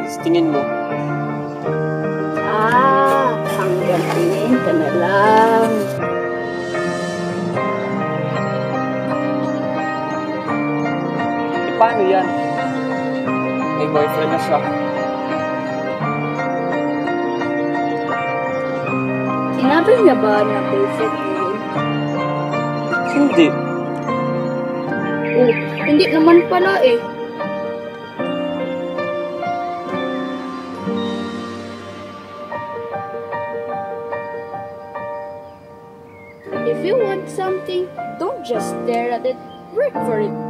Sa tingin mo? Hanggang tingin ka na lang. Paano yan? May boyfriend na siya. Sinabi niya ba na boyfriend mo yun? Hindi. Hindi naman pala eh. If you want something, don't just stare at it, work for it.